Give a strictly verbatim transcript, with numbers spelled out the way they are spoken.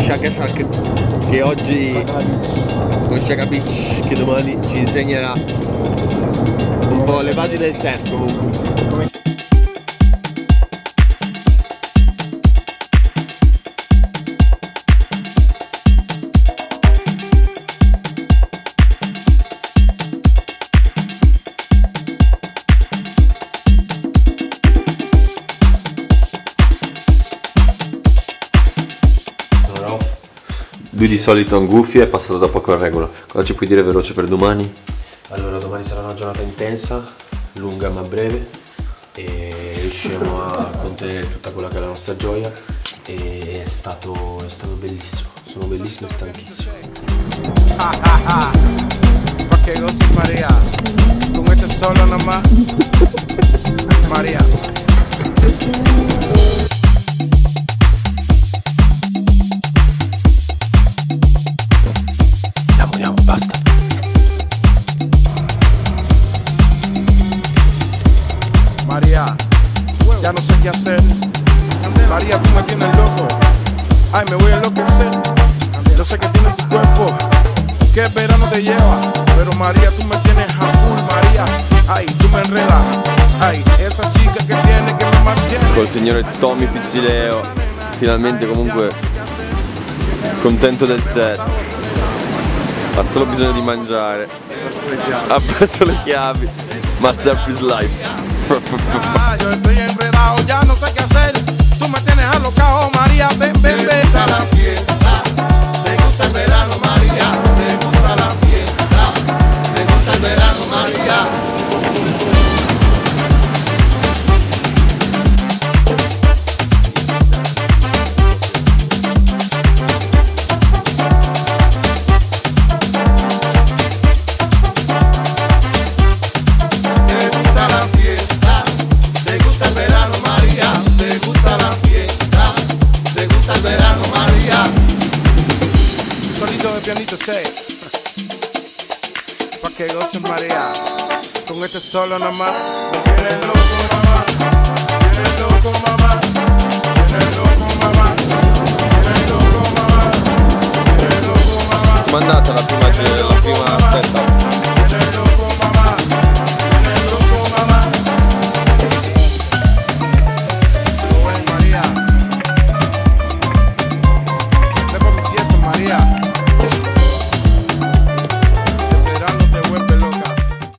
Shaka Shaka che oggi con Shaka Beach che domani ci insegnerà un po' le basi del surf comunque. Lui di solito in Goofy è passato da poco al regola. Cosa ci puoi dire veloce per domani? Allora, domani sarà una giornata intensa, lunga ma breve, e riusciremo a contenere tutta quella che è la nostra gioia, e è stato, è stato bellissimo, sono bellissimo e stanchissimo. Ah, ah, ah. Perché così Maria, con questo solo nada más, Maria. Basta. María, ya no sé qué hacer. María, tú me tienes loco. Ay, me voy a enloquecer. Yo sé que tienes tu cuerpo, que verano te lleva. Pero María, tú me tienes a full, María. Ay, tú me enredas. Ay, esa chica que tiene que me mantiene. Col signore Tommy Pizzileo, finalmente comunque contento del set. Ha solo bisogno di mangiare. Ha preso le chiavi, ma surf is life. Yo estoy enredado, ya no sé qué hacer. Tú me tienes alocado, María, ven, ven, ven. Te gusta la fiesta, te gusta el verano, María. Te gusta la fiesta, te gusta el verano, María. Pianito sé, pa' que gocen María, con este solo nada más. Me tienes loco mamá, me tienes loco mamá, me tienes loco mamá, me tienes loco mamá, me tienes loco mamá. Mandata la prima, la prima setta.